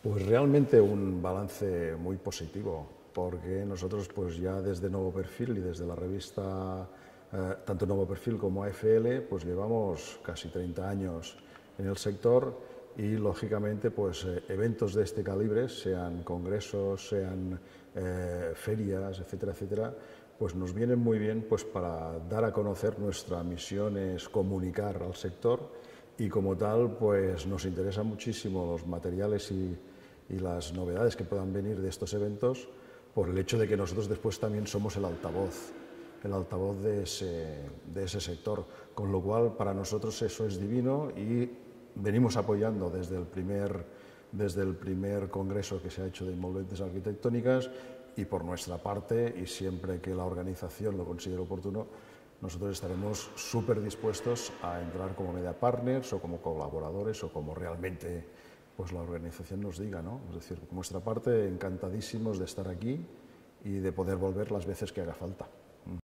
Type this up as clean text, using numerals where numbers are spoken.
Pues realmente un balance muy positivo, porque nosotros pues ya desde Nuevo Perfil y desde la revista, tanto Nuevo Perfil como AFL, pues llevamos casi 30 años en el sector y lógicamente pues eventos de este calibre, sean congresos, sean ferias, etcétera, etcétera, pues nos vienen muy bien pues para dar a conocer. Nuestra misión es comunicar al sector y como tal pues nos interesan muchísimo los materiales y las novedades que puedan venir de estos eventos, por el hecho de que nosotros después también somos el altavoz de ese sector, con lo cual para nosotros eso es divino y venimos apoyando desde el primer congreso que se ha hecho de envolventes arquitectónicas, y por nuestra parte, y siempre que la organización lo considere oportuno, nosotros estaremos súper dispuestos a entrar como media partners o como colaboradores o como realmente pues la organización nos diga, ¿no? Es decir, por nuestra parte, encantadísimos de estar aquí y de poder volver las veces que haga falta.